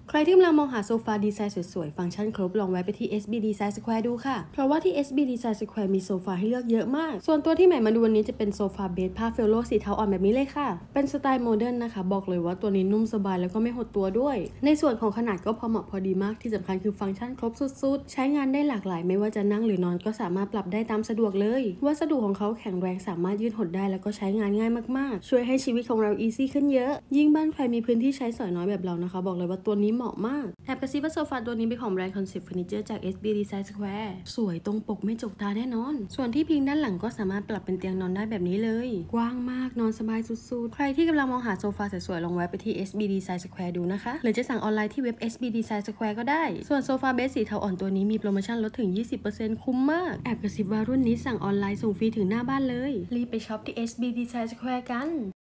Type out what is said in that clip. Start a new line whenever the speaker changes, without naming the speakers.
ใครที่กำลังมองหาโซฟาดีไซน์สวยๆฟังก์ชันครบลองแวะไปที่ SB Design Square ดูค่ะเพราะว่าที่ SB Design Square มีโซฟาให้เลือกเยอะมากส่วนตัวที่ใหม่มาดูวันนี้จะเป็นโซฟาเบดผ้าเฟลโลสีเทาอ่อนแบบนี้เลยค่ะเป็นสไตล์โมเดิร์นนะคะบอกเลยว่าตัวนี้นุ่มสบายแล้วก็ไม่หดตัวด้วยในส่วนของขนาดก็พอเหมาะพอดีมากที่สำคัญคือฟังก์ชันครบสุดๆใช้งานได้หลากหลายไม่ว่าจะนั่งหรือนอนก็สามารถปรับได้ตามสะดวกเลยวัสดุของเขาแข็งแรงสามารถยืดหดได้แล้วก็ใช้งานง่ายมากๆช่วยให้ชีวิตของเราอีซี่ขึ้นเยอะยิ่งบ้านใครมีพื้นที่ใช้สอยน้อยแบบเรานะคะบอกเลยว่าตัวนี้เหมาะมากแอบกระซิบว่าโซฟาตัวนี้เป็นของแบรนด์ Concept Furniture จาก SB Design Square สวยตรงปกไม่จกตาแน่นอนส่วนที่พิงด้านหลังก็สามารถปรับเป็นเตียงนอนได้แบบนี้เลยกว้างมากนอนสบายสุดๆใครที่กำลังมองหาโซฟาสวยๆลองแวะไปที่ SB Design Square ดูนะคะหรือจะสั่งออนไลน์ที่เว็บ SB Design Square ก็ได้ส่วนโซฟาเบสสีเทาอ่อนตัวนี้มีโปรโมชั่นลดถึง 20% คุ้มมากแอบกระซิบว่ารุ่นนี้สั่งออนไลน์ส่งฟรีถึงหน้าบ้านเลยรีบไปช็อปที่ SB Design Square กัน